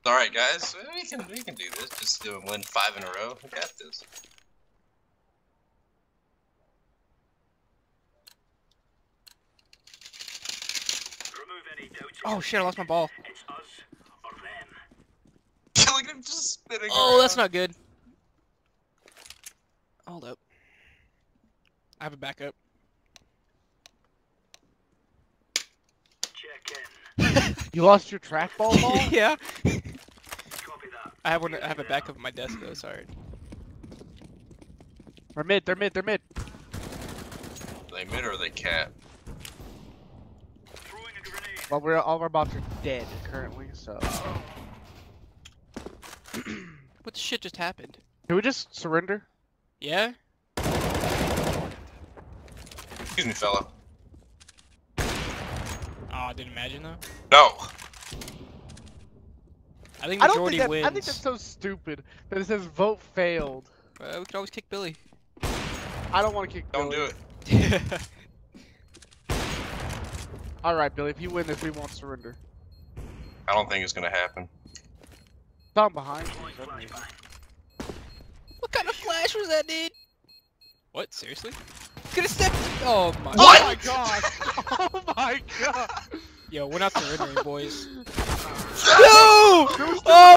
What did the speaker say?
All right, guys, we can do this. Just win 5 in a row. We got this. Oh shit! I lost my ball. It's us or them. Look at him just spinning. Oh, around. that's not good. Hold up. I have a backup. Check in. You lost your trackball ball? Yeah. Copy that. I have one. I have a backup on my desk though. Sorry. They're mid, they're mid, they're mid. They mid or they cat? Throwing a grenade. Well, all of our bots are dead currently, so. What the shit just happened? Can we just surrender? Yeah. Excuse me, fella. Oh, I didn't imagine though. No. I think I don't majority think wins. I think that's so stupid that it says vote failed. We could always kick Billy. I don't want to kick Don't Billy. do it. Alright, Billy, if you win this, we won't surrender. I don't think it's gonna happen. Down behind you. What kind of flash was that, dude? What? Seriously? Could have stepped. Oh my. Oh my god! Oh my god! Yo, we're not surrendering, boys. No! Oh!